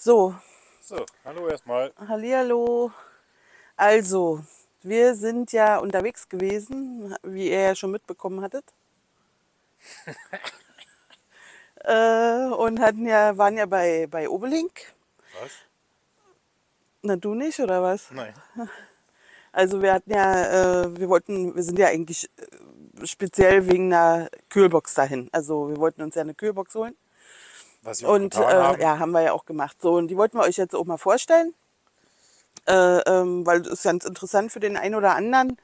So, So, hallo erstmal. hallihallo. Also, wir sind ja unterwegs gewesen, wie ihr ja schon mitbekommen hattet. Und waren ja bei Obelink. Was? Na, du nicht, oder was? Nein. Also wir sind ja eigentlich speziell wegen einer Kühlbox dahin. Also wir wollten uns ja eine Kühlbox holen. Was wir auch Und getan haben. ja, haben wir ja auch gemacht. So, und die wollten wir euch jetzt auch mal vorstellen, weil das ist ganz interessant für den einen oder anderen.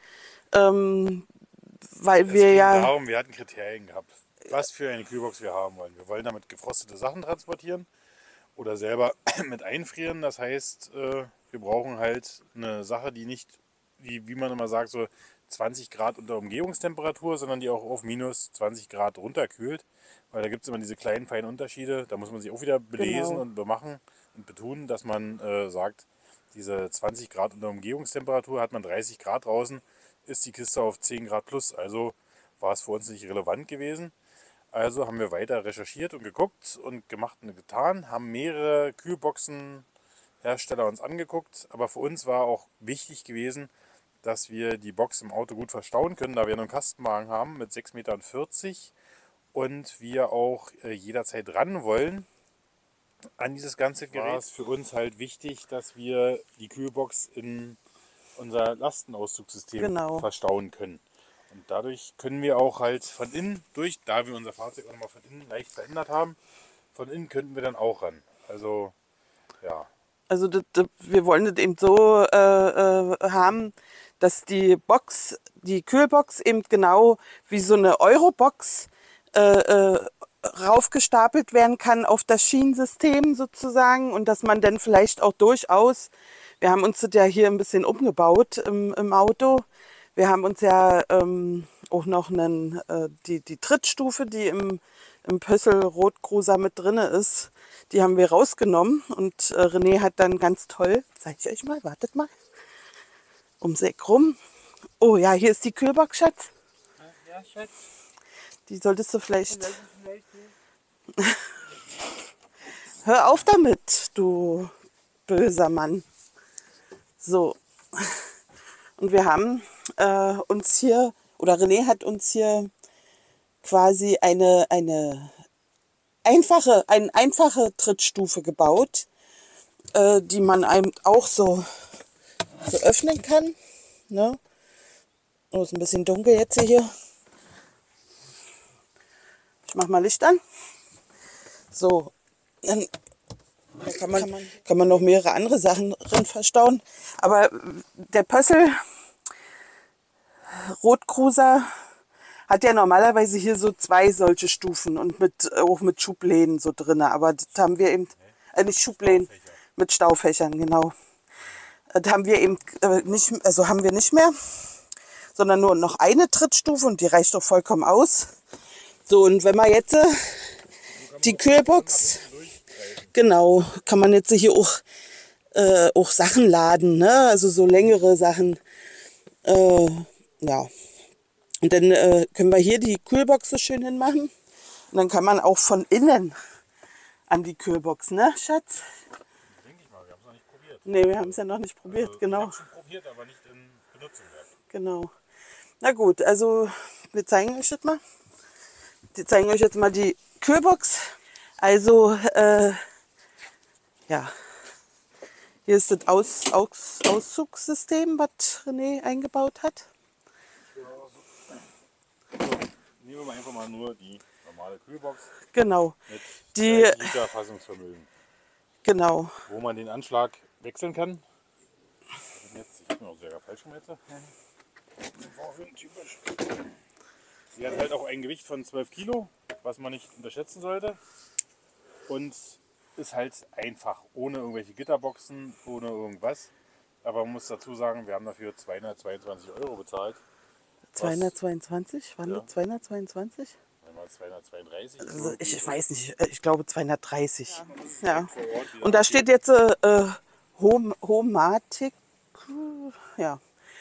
Weil Es wir ging ja, darum, wir hatten Kriterien gehabt, was für eine Kühlbox wir haben wollen. Wir wollen damit gefrostete Sachen transportieren oder selber mit einfrieren. Das heißt, wir brauchen halt eine Sache, die nicht, wie man immer sagt, so 20 Grad unter Umgebungstemperatur, sondern die auch auf minus 20 Grad runterkühlt. Weil da gibt es immer diese kleinen, feinen Unterschiede. Da muss man sich auch wieder belesen genau, und bemachen und betonen, dass man sagt, diese 20 Grad unter Umgebungstemperatur hat man 30 Grad draußen, ist die Kiste auf 10 Grad plus. Also war es für uns nicht relevant gewesen. Also haben wir weiter recherchiert und geguckt und gemacht und getan, haben mehrere Kühlboxenhersteller uns angeguckt. Aber für uns war auch wichtig gewesen, dass wir die Box im Auto gut verstauen können, da wir einen Kastenwagen haben mit 6,40 Meter und wir auch jederzeit ran wollen an dieses ganze Gerät. War es für uns halt wichtig, dass wir die Kühlbox in unser Lastenauszugssystem genau. verstauen können. Und dadurch können wir auch halt von innen da wir unser Fahrzeug auch nochmal von innen leicht verändert haben, von innen könnten wir dann auch ran. Also, ja. Also wir wollen das eben so haben, dass die Kühlbox eben genau wie so eine Eurobox raufgestapelt werden kann auf das Schienensystem sozusagen und dass man dann vielleicht auch durchaus, wir haben uns das ja hier ein bisschen umgebaut im Auto, wir haben uns ja auch noch die Trittstufe, die im Pössl Rotcruiser mit drin ist, die haben wir rausgenommen und René hat dann ganz toll, zeige ich euch mal, wartet mal, ums Eck rum. Oh ja, hier ist die Kühlbox, Schatz. Ja, Schatz. Die solltest du vielleicht... Hör auf damit, du böser Mann. So. Und wir haben uns hier, oder René hat uns hier quasi eine einfache Trittstufe gebaut, die man einem auch so öffnen kann. Ne? Oh, ist ein bisschen dunkel jetzt hier. Ich mach mal Licht an. So, dann kann man noch mehrere andere Sachen drin verstauen. Aber der Pössl Rotcruiser hat ja normalerweise hier so zwei solche Stufen und auch mit Schubläden so drin. Aber das haben wir eben, nicht Schubläden, mit Staufächern, genau. Das haben wir eben nicht, also haben wir nicht mehr, sondern nur noch eine Trittstufe und die reicht doch vollkommen aus. So, und wenn man jetzt die Kühlbox, genau, kann man jetzt hier auch Sachen laden, ne? Also so längere Sachen. Ja. Und dann können wir hier die Kühlbox so schön hinmachen. Und dann kann man auch von innen an die Kühlbox, ne, Schatz? Denke ich mal, wir haben es noch nicht probiert. Ne, wir haben es ja noch nicht probiert, Also, genau. Wir haben es schon probiert, aber nicht in Benutzung gehabt. Genau. Na gut, also wir zeigen euch das mal. Wir zeigen euch jetzt mal die Kühlbox. Also, ja. Hier ist das Auszugssystem, was René eingebaut hat. Nehmen wir mal einfach mal nur die normale Kühlbox Genau. mit Die, 30 Liter Fassungsvermögen, genau. wo man den Anschlag wechseln kann. Jetzt, ich bin auch sehr falsch rum jetzt. Typisch. Sie hat halt auch ein Gewicht von 12 Kilo, was man nicht unterschätzen sollte. Und ist halt einfach, ohne irgendwelche Gitterboxen, ohne irgendwas. Aber man muss dazu sagen, wir haben dafür 222 € bezahlt. 222? Waren Ja. das 222? Einmal 232. Also ich weiß nicht, ich glaube 230. Ja. Vor Ort wieder Und da steht jetzt Homatic. Ja.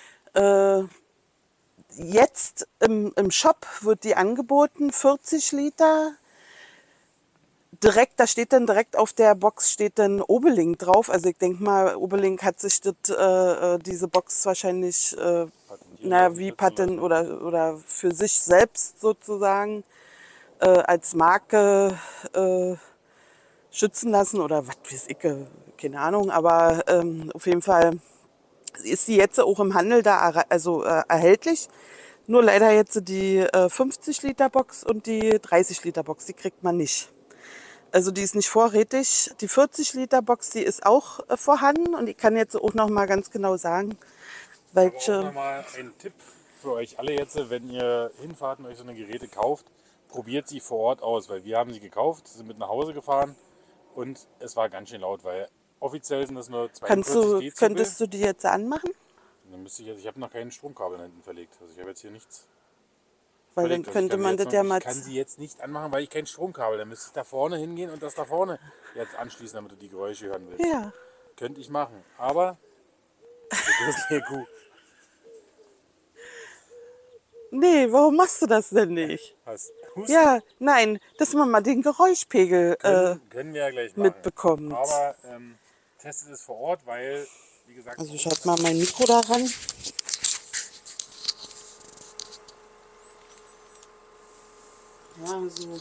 Jetzt im Shop wird die angeboten, 40 Liter, direkt, da steht dann direkt auf der Box steht dann Obelink drauf. Also ich denke mal, Obelink hat sich diese Box wahrscheinlich wie Patent oder für sich selbst sozusagen als Marke schützen lassen oder was weiß ich, keine Ahnung. Aber auf jeden Fall ist sie jetzt auch im Handel da erhältlich. Nur leider jetzt die 50 Liter Box und die 30 Liter Box, die kriegt man nicht. Also die ist nicht vorrätig. Die 40 Liter Box, die ist auch vorhanden und ich kann jetzt auch noch mal ganz genau sagen, welche. Aber auch nochmal ein Tipp für euch alle jetzt, wenn ihr hinfahrt und euch so eine Geräte kauft, probiert sie vor Ort aus, weil wir haben sie gekauft, sind mit nach Hause gefahren und es war ganz schön laut, weil offiziell sind das nur 42 Dezibel. Könntest du die jetzt anmachen? Dann müsste ich habe noch keinen Stromkabel hinten verlegt, also ich habe jetzt hier nichts. Weil dann könnte man das ja mal. Ich kann sie jetzt nicht anmachen, weil ich kein Stromkabel. Dann müsste ich da vorne hingehen und das da vorne jetzt anschließen, damit du die Geräusche hören willst. Ja. Könnte ich machen, aber das ist eine Kuh. Nee, warum machst du das denn nicht? Was? Ja, nein, dass man mal den Geräuschpegel können wir ja gleich machen. mitbekommt. Aber testet es vor Ort, weil, wie gesagt... Also ich halte mal mein Mikro da ran. Ja, also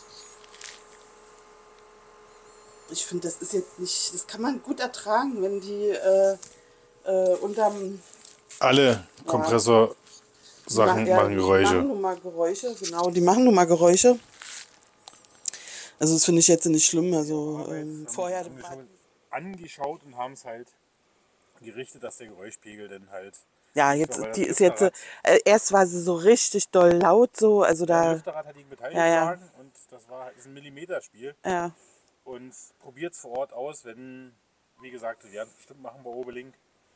ich finde, das ist jetzt nicht, das kann man gut ertragen, wenn die unterm... Alle Kompressorsachen machen Geräusche. Die machen nun mal Geräusche, genau, die machen nun mal Geräusche. Also das finde ich jetzt nicht schlimm, also vorher... Haben wir schon angeschaut und haben es halt gerichtet, dass der Geräuschpegel dann halt... Ja, jetzt, die ist jetzt, erst war sie so richtig doll laut, so, also da... Der Lüfterrad hat gegen Metall geschlagen und das ist ein Millimeterspiel. Ja. Und probiert es vor Ort aus, wenn, wie gesagt, wir werden es bestimmt machen bei Obelink.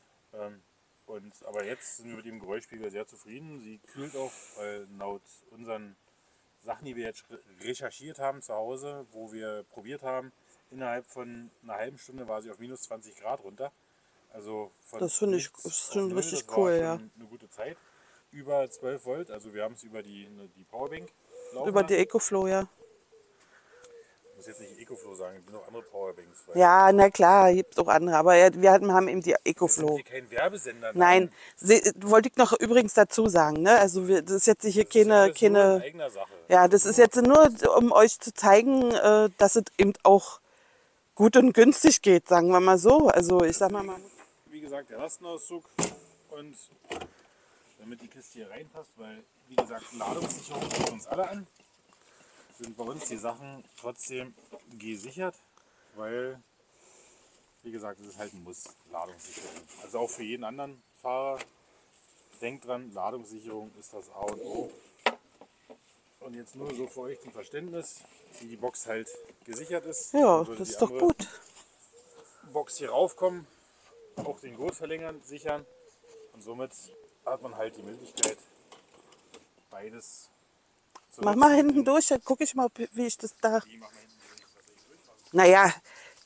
Aber jetzt sind wir mit dem Geräuschpegel sehr zufrieden. Sie kühlt auch, weil laut unseren Sachen, die wir jetzt recherchiert haben zu Hause, wo wir probiert haben, innerhalb von einer halben Stunde war sie auf minus 20 Grad runter. Also das finde ich schon richtig cool, ja. Eine gute Zeit. Über 12 Volt, also wir haben es über die Powerbank laufen Über lassen. die EcoFlow, ja. Ich muss jetzt nicht EcoFlow sagen, es gibt noch andere Powerbanks. Ja, na klar, gibt auch andere, aber wir haben eben die EcoFlow. Wir sind hier kein Werbesender. Nein, wollte ich noch übrigens dazu sagen, ne? Also das ist jetzt hier keine... eigener Sache. Ja, das ist jetzt nur, um euch zu zeigen, dass es eben auch gut und günstig geht, sagen wir mal so. Also ich sag mal... Wie gesagt, der Lastenauszug und damit die Kiste hier reinpasst, weil, wie gesagt, Ladungssicherung geht uns alle an, sind bei uns die Sachen trotzdem gesichert, weil, wie gesagt, es ist halt ein Muss, Ladungssicherung. Also auch für jeden anderen Fahrer, denkt dran, Ladungssicherung ist das A und O. Und jetzt nur so für euch zum Verständnis, wie die Box halt gesichert ist. Ja, das ist doch gut. Box hier raufkommen, auch den Gurt verlängern, sichern und somit hat man halt die Möglichkeit, beides zu Mach nutzen. mal hinten durch, dann gucke ich mal, wie ich das da... Naja,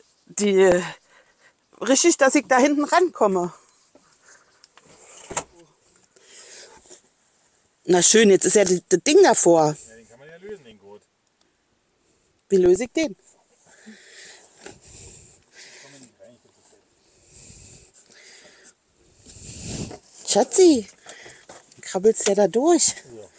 richtig, dass ich da hinten rankomme. Na schön, jetzt ist ja das Ding davor. Ja, den kann man ja lösen, den Gurt. Wie löse ich den? Schatzi, krabbelst ja da durch.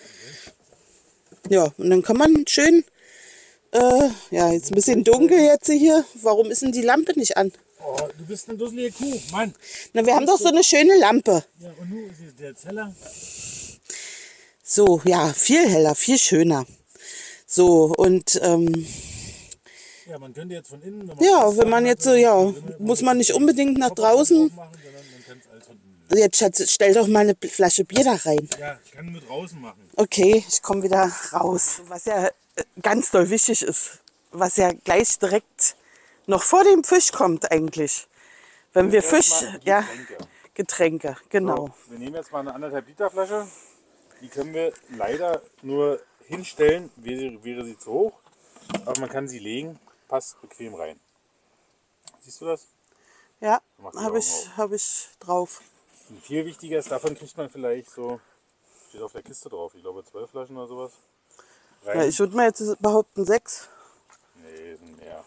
Ja, und dann kann man schön, ja, jetzt ein bisschen dunkel jetzt hier. Warum ist denn die Lampe nicht an? Oh, du bist eine dusselige Kuh, Mann. Na, wir haben doch so eine schöne Lampe. Ja, und nun ist es der Zeller. So, ja, viel heller, viel schöner. So, und, ja, man könnte jetzt von innen, wenn man jetzt so, ja, muss man nicht unbedingt nach draußen. Jetzt, Schatz, stell doch mal eine Flasche Bier da rein. Ja, ich kann nur draußen machen. Okay, ich komme wieder raus. Was ja ganz doll wichtig ist, was ja gleich direkt noch vor dem Fisch kommt eigentlich. Wenn wir Fisch, ja, Getränke, genau. So, wir nehmen jetzt mal eine 1,5 Liter Flasche. Die können wir leider nur hinstellen, wäre sie zu hoch. Aber man kann sie legen, passt bequem rein. Siehst du das? Ja, habe ich drauf. Und viel wichtiger ist, davon kriegt man vielleicht so, steht auf der Kiste drauf, ich glaube 12 Flaschen oder sowas. Ja, ich würde mal jetzt behaupten 6. Nee, Nee, sind mehr.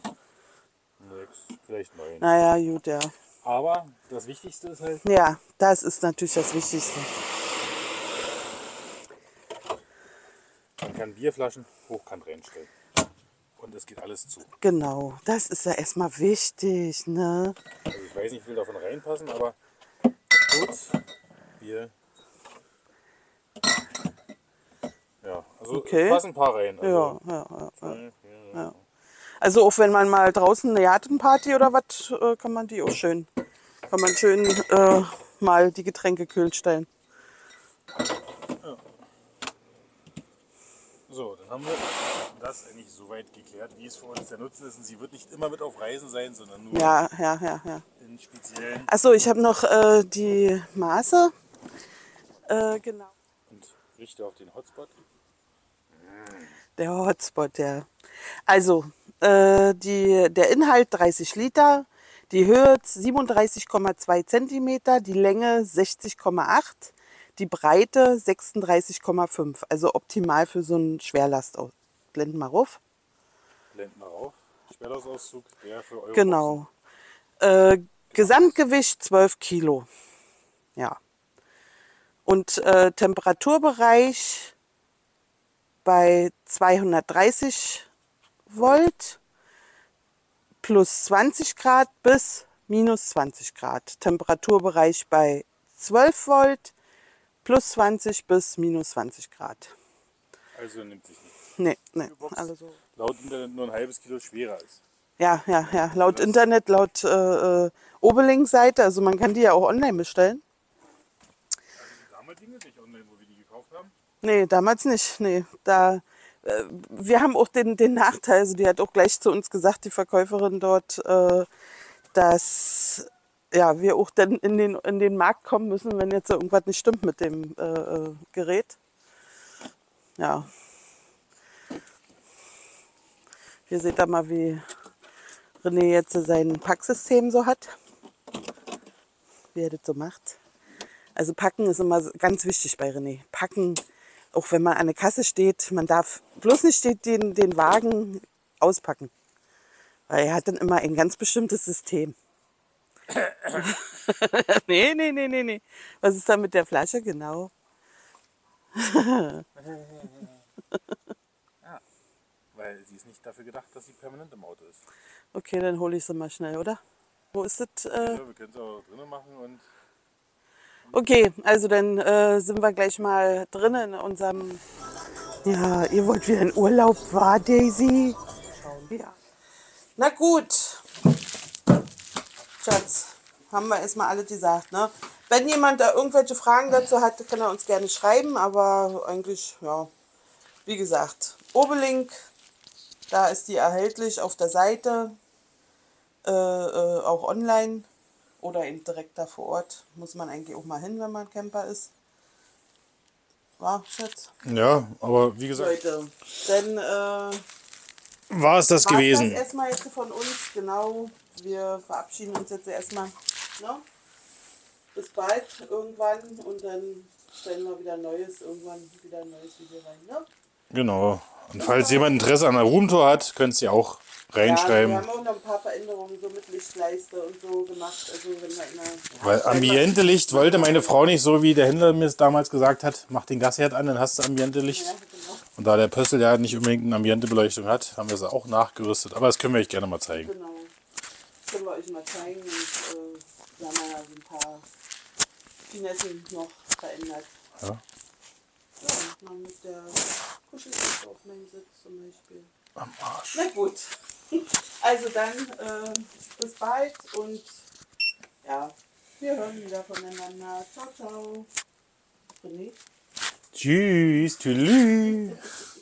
6, vielleicht 9. Naja, gut, ja. Aber das Wichtigste ist halt, Ja, das ist natürlich das Wichtigste. man kann Bierflaschen hochkant reinstellen. Und es geht alles zu. Genau, das ist ja erstmal wichtig, ne? Also ich weiß nicht, wie viel davon reinpassen, aber gut. Hier. Ja, also Okay. es passen ein paar rein. Also Ja. Also auch wenn man mal draußen eine Gartenparty oder was, kann man die auch schön, mal die Getränke kühl stellen. So, dann haben wir das eigentlich soweit geklärt, wie es für uns der Nutzen ist. Und sie wird nicht immer mit auf Reisen sein, sondern nur Ja. in speziellen. Achso, ich habe noch die Maße. Genau. Und richte auf den Hotspot. Der Hotspot, ja. Also, der Inhalt 30 Liter, die Höhe 37,2 Zentimeter, die Länge 60,8, die Breite 36,5. Also optimal für so einen Schwerlastauto. Blenden wir rauf. Blenden wir auf. Schwerlastauszug, der für Euro. Genau. Gesamtgewicht 12 Kilo. Ja. Und Temperaturbereich bei 230 Volt plus 20 Grad bis minus 20 Grad. Temperaturbereich bei 12 Volt plus 20 bis minus 20 Grad. Also nimmt sich nichts. Nee, Box alle so. laut Internet nur ein halbes Kilo schwerer ist. Ja. Laut Internet, laut Obelink-Seite, also man kann die ja auch online bestellen. Also die damaligen nicht online, wo wir die gekauft haben. Nee, damals nicht. Nee, wir haben auch den Nachteil, also die hat auch gleich zu uns gesagt, die Verkäuferin dort, dass ja, wir auch dann in den Markt kommen müssen, wenn jetzt so irgendwas nicht stimmt mit dem Gerät. Ja. Hier seht ihr mal, wie René jetzt sein Packsystem so hat. Wie er das so macht. Also packen ist immer ganz wichtig bei René. Packen, auch wenn man an der Kasse steht, man darf bloß nicht den Wagen auspacken. Weil er hat dann immer ein ganz bestimmtes System. Nee. Was ist da mit der Flasche genau? Ja, weil sie ist nicht dafür gedacht, dass sie permanent im Auto ist. Okay, dann hole ich sie mal schnell, oder? Wo ist das? Ja, wir können es auch drinnen machen und Okay, also dann sind wir gleich mal drinnen in unserem... Ja, ihr wollt wieder in Urlaub, war Daisy? Ja. Na gut, Schatz, haben wir erstmal alles gesagt, ne? Wenn jemand da irgendwelche Fragen dazu hat, kann er uns gerne schreiben, aber eigentlich, ja, wie gesagt, Obelink, da ist die erhältlich auf der Seite, auch online oder eben direkt da vor Ort. Muss man eigentlich auch mal hin, wenn man Camper ist. War, Schatz? ja, aber wie gesagt, Leute, dann war es das war's gewesen. das erstmal jetzt von uns, genau. Wir verabschieden uns jetzt erstmal. Ne? Bis bald irgendwann und dann stellen wir wieder irgendwann wieder ein neues Video rein. Ne? Genau. Und falls jemand Interesse an einer Roomtour hat, könnt ihr auch reinschreiben. Ja, wir haben auch noch ein paar Veränderungen so mit Lichtleiste und so gemacht. Also wenn wir Weil Ambiente-Licht wollte meine Frau nicht, so wie der Händler mir es damals gesagt hat, mach den Gasherd an, dann hast du Ambiente-Licht. Ja, genau. Und da der Pössl ja nicht unbedingt eine Ambiente-Beleuchtung hat, haben wir sie auch nachgerüstet. Aber das können wir euch gerne mal zeigen. Genau. Das können wir euch mal zeigen. Und wir haben ja so ein paar Finessen noch verändert. Ja. Ja, mal mit der Kuscheldecke auf meinem Sitz zum Beispiel. Am Arsch. Na gut. Also dann bis bald und ja, wir hören wieder voneinander. Ciao, ciao. René. Tschüss, tschüss.